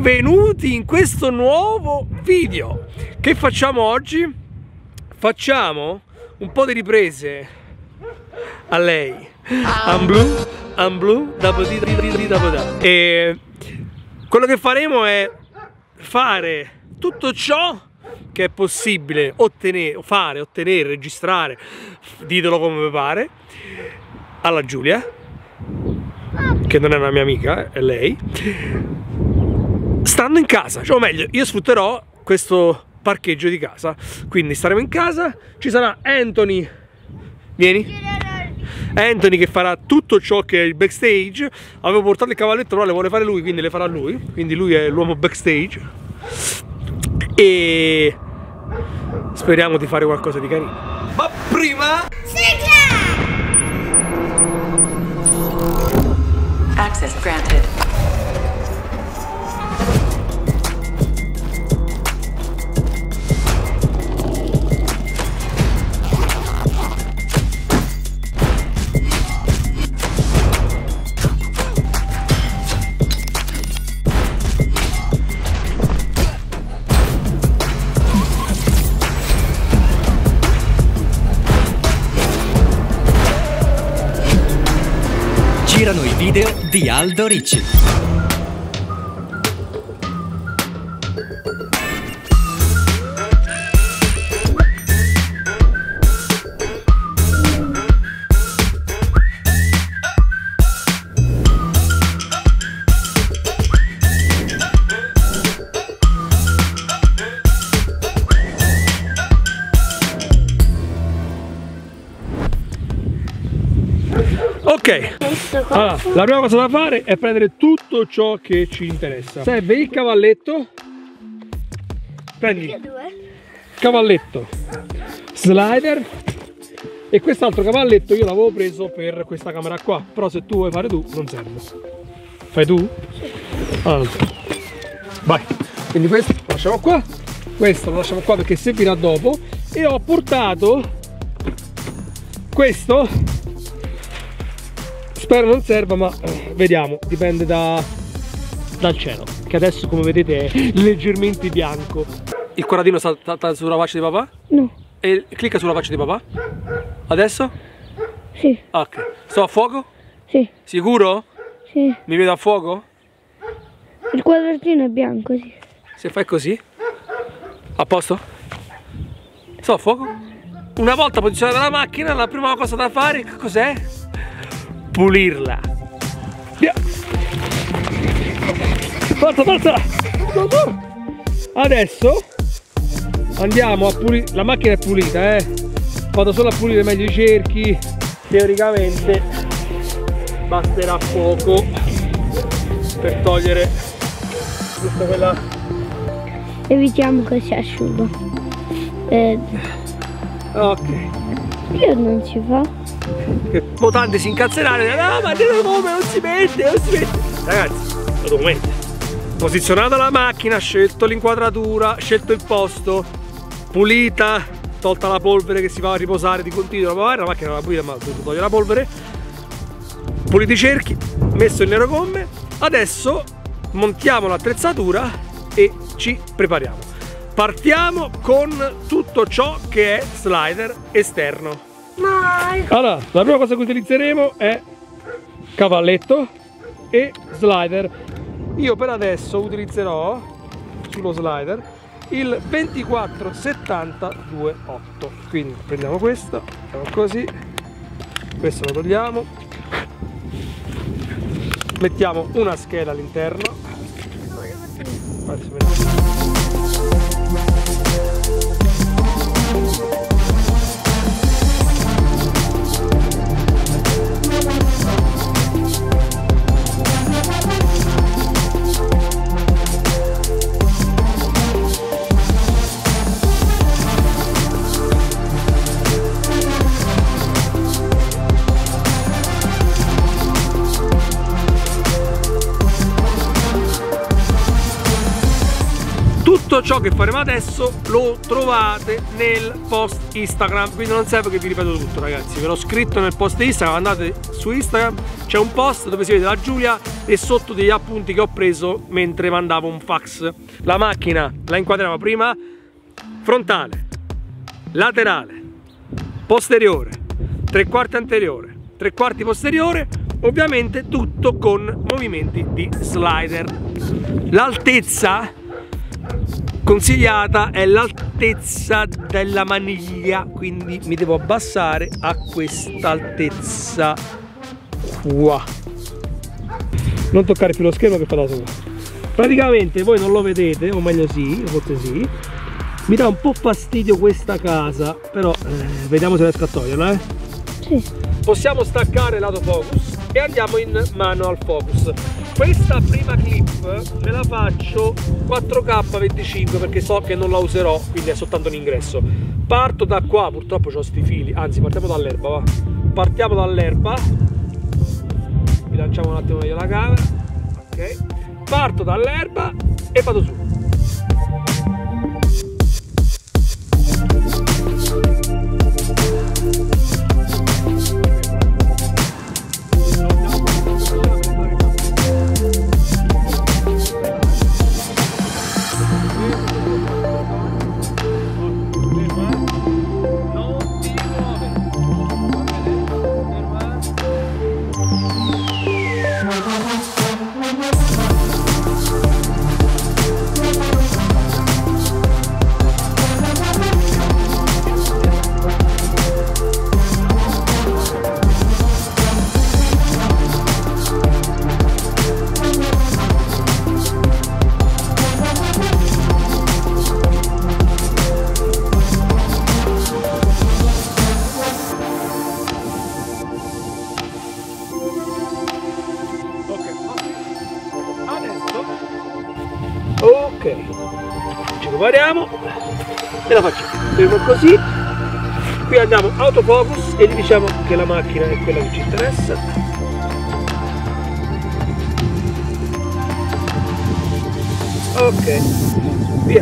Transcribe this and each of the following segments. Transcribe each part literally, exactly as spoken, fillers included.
benvenuti in questo nuovo video. Che facciamo oggi? Facciamo un po' di riprese a lei. I'm blue, I'm blue, e quello che faremo è fare tutto ciò che è possibile ottenere, fare, ottenere, registrare, ditelo come vi pare, alla Giulia, che non è una mia amica, è lei, stando in casa, cioè, o meglio, io sfrutterò questo parcheggio di casa, quindi staremo in casa, ci sarà Anthony, vieni, Anthony che farà tutto ciò che è il backstage. Avevo portato il cavalletto, però le vuole fare lui, quindi le farà lui, quindi lui è l'uomo backstage e speriamo di fare qualcosa di carino. Ma prima... sigla! Access granted. Girano i video di Aldo Ricci. Ok, allora, la prima cosa da fare è prendere tutto ciò che ci interessa. Serve il cavalletto, prendi il cavalletto, slider, e quest'altro cavalletto io l'avevo preso per questa camera qua, però se tu vuoi fare tu non serve. Fai tu? Allora, vai, quindi questo lo lasciamo qua, questo lo lasciamo qua perché servirà dopo, e ho portato questo. Spero non serva, ma eh, vediamo, dipende da, dal cielo, che adesso come vedete è leggermente bianco. Il quadratino sta, sta, sta sulla faccia di papà? No. E clicca sulla faccia di papà? Adesso? Sì. Ok. Sto a fuoco? Sì. Sicuro? Sì. Mi vedo a fuoco? Il quadratino è bianco, sì. Se fai così? A posto? Sto a fuoco? Una volta posizionata la macchina, la prima cosa da fare, cos'è? Pulirla. Via. Forza, forza. Adesso andiamo a pulire. La macchina è pulita, eh. Vado solo a pulire meglio i cerchi. Teoricamente basterà poco per togliere tutta quella. Evitiamo che si asciuga. Eh, ok. Io non si fa. Poi tanti si incazzeranno e dicono: no, ma come non si mette, non si mette. Ragazzi, lo devo mettere. Posizionata la macchina, scelto l'inquadratura, scelto il posto, pulita, tolta la polvere che si va a riposare di continuo. La macchina era pulita, ma ho dovuto togliere la polvere. Puliti i cerchi, messo il nero gomme. Adesso montiamo l'attrezzatura e ci prepariamo. Partiamo con tutto ciò che è slider esterno. Allora, la prima cosa che utilizzeremo è cavalletto e slider. Io per adesso utilizzerò sullo slider il ventiquattro settantadue otto. Quindi prendiamo questo, facciamo così, questo lo togliamo, mettiamo una scheda all'interno. Tutto ciò che faremo adesso lo trovate nel post Instagram, quindi non serve che vi ripeto tutto, ragazzi, ve l'ho scritto nel post Instagram, andate su Instagram, c'è un post dove si vede la Giulia e sotto degli appunti che ho preso mentre mandavo un fax. La macchina la inquadriamo prima frontale, laterale, posteriore, tre quarti anteriore, tre quarti posteriore, ovviamente tutto con movimenti di slider. L'altezza consigliata è l'altezza della maniglia, quindi mi devo abbassare a questa altezza qua. Non toccare più lo schermo che fa da solo. Praticamente voi non lo vedete, o meglio sì, forse sì. Mi dà un po' fastidio questa casa, però eh, vediamo se riesco a toglierla, eh. Sì. Possiamo staccare l'autofocus e andiamo in manual focus. Questa prima clip me la faccio quattro K venticinque perché so che non la userò, quindi è soltanto un ingresso. Parto da qua, purtroppo ho sti fili, anzi partiamo dall'erba, va. Partiamo dall'erba, bilanciamo un attimo meglio la camera, ok. Parto dall'erba e vado su. Ok, ci prepariamo e la facciamo. Fermo così. Qui andiamo autofocus e gli diciamo che la macchina è quella che ci interessa. Ok, via.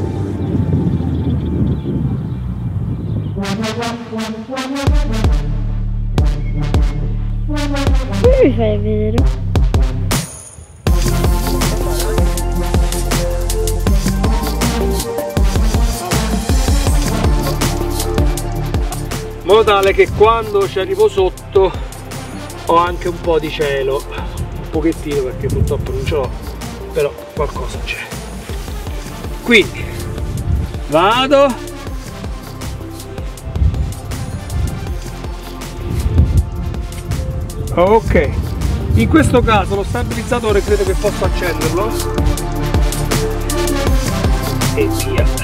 Come mi fai vedere? In modo tale che quando ci arrivo sotto ho anche un po' di cielo, un pochettino perché purtroppo non ce l'ho, però qualcosa c'è. Quindi vado, ok, in questo caso lo stabilizzatore credo che posso accenderlo e via.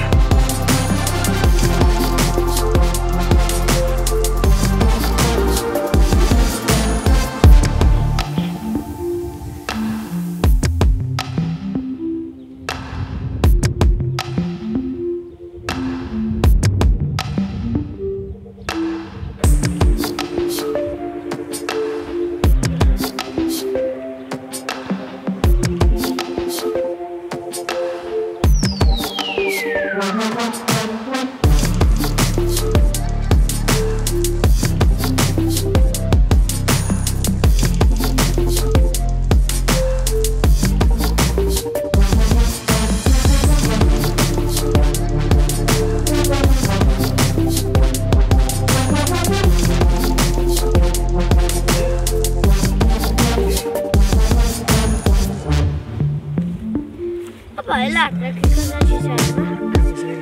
Poi l'altra che cosa ci serve?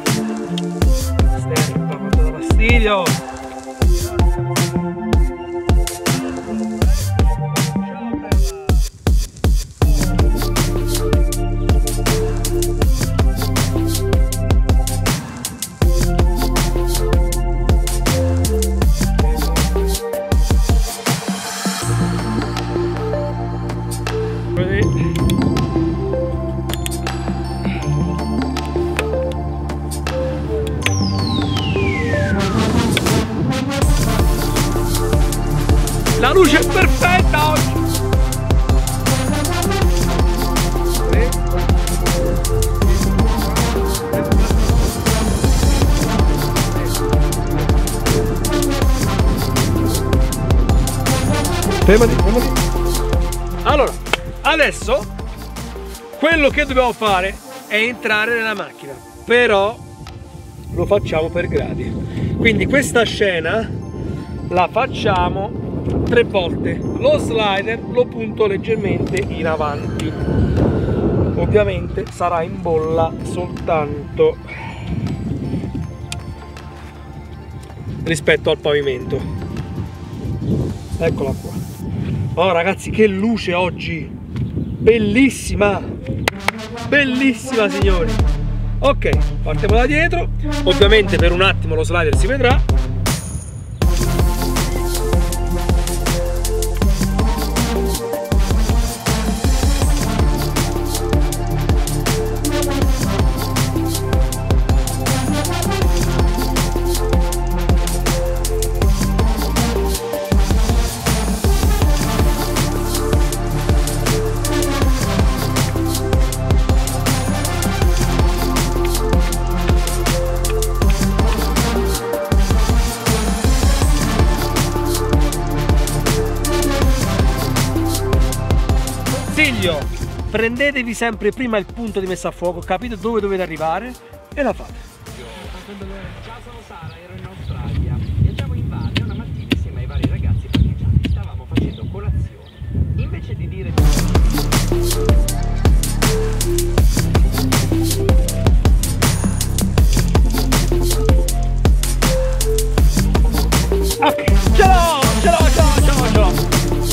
Sterpa, quanto da fastidio! La luce è perfetta oggi! tre, quattro, Fermati, fermati. Allora, adesso quello che dobbiamo fare è entrare nella macchina, però lo facciamo per gradi. Quindi questa scena la facciamo tre volte. Lo slider lo punto leggermente in avanti. Ovviamente sarà in bolla soltanto rispetto al pavimento. Eccola qua. Oh ragazzi, che luce oggi! Bellissima! Bellissima, signori! Ok, partiamo da dietro. Ovviamente per un attimo lo slider si vedrà. Consiglio, prendetevi sempre prima il punto di messa a fuoco, capite dove dovete arrivare e la fate. Ciao, sono Sara, ero in Australia. Viaggiavo in valle una mattina insieme ai vari ragazzi parcheggiati. Stavamo facendo colazione. Invece di dire... Ok, ce l'ho, ce l'ho, ce l'ho, ce l'ho, ce l'ho.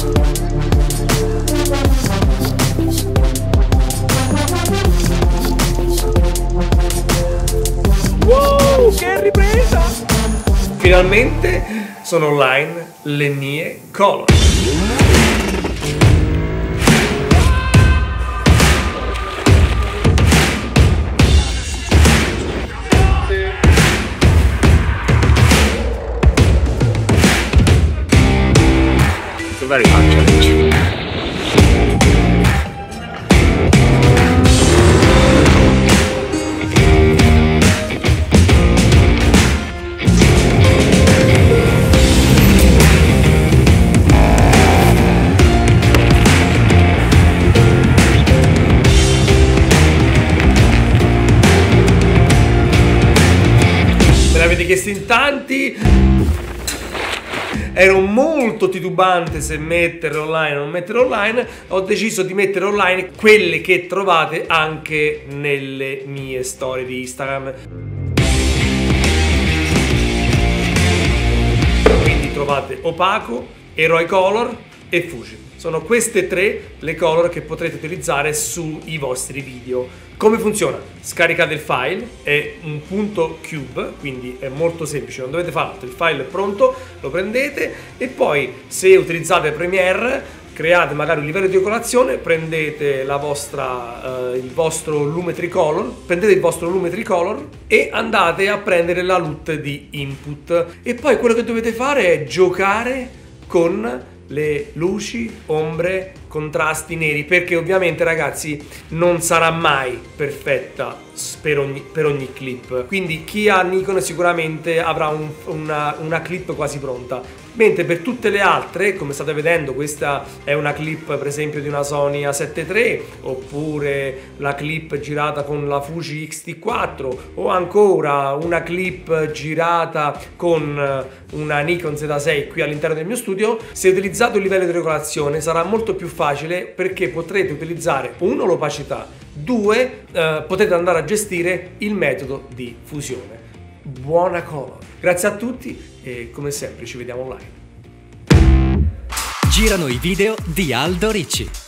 Wow, che ripresa! Finalmente sono online le mie color. It's a very hard challenge. Avete chiesto in tanti, ero molto titubante se mettere online o non mettere online. Ho deciso di mettere online quelle che trovate anche nelle mie storie di Instagram. Quindi trovate Opaco, Heroic Color e Fuji. Sono queste tre le color che potrete utilizzare sui vostri video. Come funziona? Scaricate il file, è un punto cube, quindi è molto semplice, non dovete fare altro, il file è pronto, lo prendete e poi se utilizzate Premiere create magari un livello di colorazione, prendete la vostra, eh, il vostro Lumetri Color, prendete il vostro Lumetri Color e andate a prendere la L U T di input e poi quello che dovete fare è giocare con le luci, ombre, contrasti neri, perché ovviamente ragazzi non sarà mai perfetta per ogni, per ogni clip. Quindi chi ha Nikon sicuramente avrà un, una, una clip quasi pronta, mentre per tutte le altre, come state vedendo, questa è una clip per esempio di una Sony A sette tre, oppure la clip girata con la Fuji X T quattro, o ancora una clip girata con una Nikon Z sei qui all'interno del mio studio. Se utilizzate un livello di regolazione sarà molto più facile, perché potrete utilizzare uno l'opacità, due eh, potete andare a gestire il metodo di fusione. Buona color, grazie a tutti e come sempre ci vediamo online. Girano i video di Aldo Ricci.